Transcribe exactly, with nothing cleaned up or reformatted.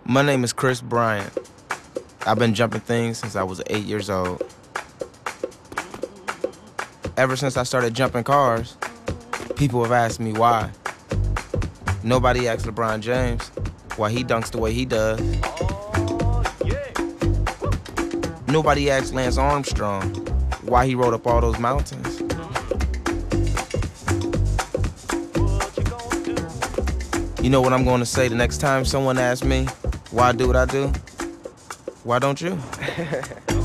My name is Chris Bryant. I've been jumping things since I was eight years old. Ever since I started jumping cars, people have asked me why. Nobody asks LeBron James why he dunks the way he does. Nobody asks Lance Armstrong why he rode up all those mountains. You know what I'm going to say the next time someone asks me why I do what I do? Why don't you?